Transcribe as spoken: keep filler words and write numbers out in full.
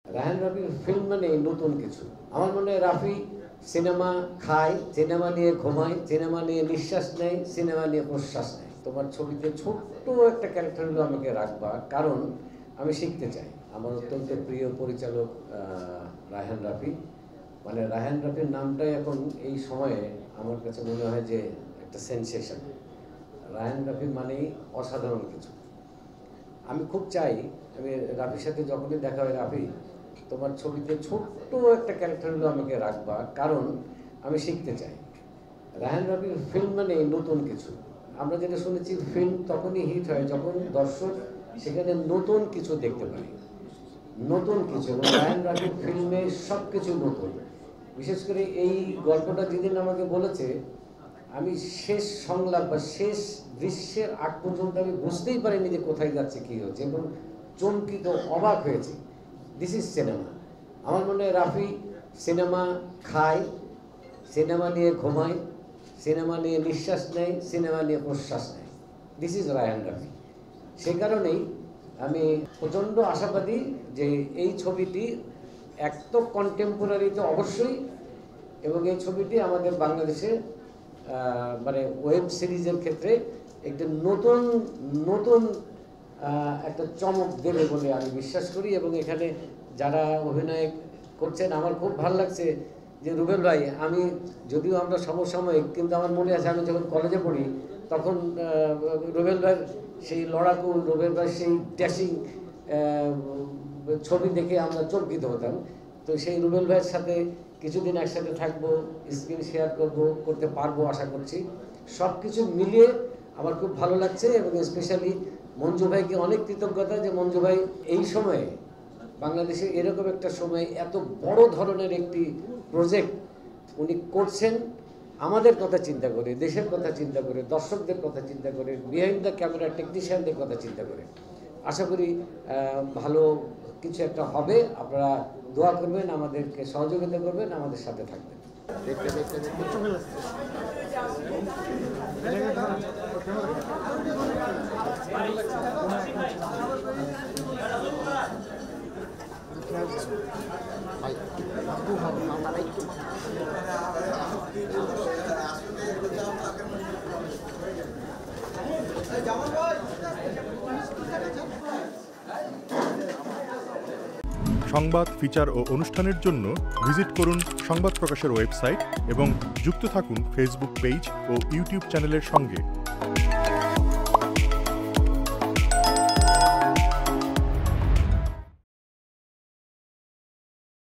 রায়হান রাফির ফিল্ম মানে নতুন কিছু। আমার মনে হয় রাফি সিনেমা খায়, সিনেমা নিয়ে ঘুমায়, সিনেমা নিয়ে নিঃশ্বাস নেয়, সিনেমা নিয়ে প্রশ্বাস নেয়। তোমার ছবিতে ছোট্ট একটা ক্যারেক্টার হলেও আমাকে রাখবা, কারণ আমি শিখতে চাই। আমার অত্যন্ত প্রিয় পরিচালক রায়হান রাফি। মানে রায়হান রাফির নামটাই এখন এই সময়ে আমার কাছে মনে হয় যে একটা সেন্সেশন। রায়হান রাফি মানেই অসাধারণ কিছু। আমি খুব চাই, আমি রাফির সাথে যখনই দেখা হয়, রাফি তোমার ছবিতে ছোট্ট একটা ক্যারেক্টার হলেও আমাকে রাখবা, কারণ আমি শিখতে চাই। রায়হান রাফির ফিল্ম মানে নতুন কিছু। আমরা যেটা শুনেছি, ফিল্ম তখনই হিট হয় যখন দর্শক সেখানে নতুন কিছু দেখতে পায়, নতুন কিছু। এবং রায়হান রাফির ফিল্মে সব কিছু নতুন। বিশেষ করে এই গল্পটা যেদিন আমাকে বলেছে, আমি শেষ সংলাপ বা শেষ দৃশ্যের আগ পর্যন্ত আমি বুঝতেই পারিনি যে কোথায় যাচ্ছে, কী হচ্ছে, এবং চমকিত অবাক হয়েছি। This is cinema. আমার মনে হয় রাফি সিনেমা খায়, সিনেমা নিয়ে ঘুমায়, সিনেমা নিয়ে নিঃশ্বাস নেয়, সিনেমা নিয়ে প্রশ্বাস নেয়। This is Raihan Rafi. সে কারণেই আমি প্রচণ্ড আশাবাদী যে এই ছবিটি এক তো কন্টেম্পোরারিতে অবশ্যই, এবং এই ছবিটি আমাদের বাংলাদেশে মানে ওয়েব সিরিজের ক্ষেত্রে একটা নতুন নতুন একটা চমক দেবে বলে আমি বিশ্বাস করি। এবং এখানে যারা অভিনয় করছেন, আমার খুব ভালো লাগছে যে রুবেল ভাই, আমি যদিও আমরা সমসাময়িক, কিন্তু আমার মনে আছে আমি যখন কলেজে পড়ি তখন রুবেল ভাইয়ের সেই লড়াকু, রুবেল ভাইয়ের সেই ড্যাশিং ছবি দেখে আমরা চমকিত হতাম। তো সেই রুবেল ভাইয়ের সাথে কিছুদিন একসাথে থাকবো, স্ক্রিন শেয়ার করবো, করতে পারবো আশা করছি। সব কিছু মিলিয়ে আমার খুব ভালো লাগছে। এবং স্পেশালি মঞ্জু ভাইকে অনেক কৃতজ্ঞতা যে মঞ্জু ভাই এই সময়ে, বাংলাদেশে এরকম একটা সময় এত বড় ধরনের একটি প্রজেক্ট উনি করছেন, আমাদের কথা চিন্তা করে, দেশের কথা চিন্তা করে, দর্শকদের কথা চিন্তা করে, বিহাইন্ড দ্য ক্যামেরা টেকনিশিয়ানদের কথা চিন্তা করে। আশা করি ভালো কিছু একটা হবে। আপনারা দোয়া করবেন, আমাদেরকে সহযোগিতা করবেন, আমাদের সাথে থাকবেন। সংবাদ, ফিচার ও অনুষ্ঠানের জন্য ভিজিট করুন সংবাদ প্রকাশের ওয়েবসাইট এবং যুক্ত থাকুন ফেসবুক পেজ ও ইউটিউব চ্যানেলের সঙ্গে।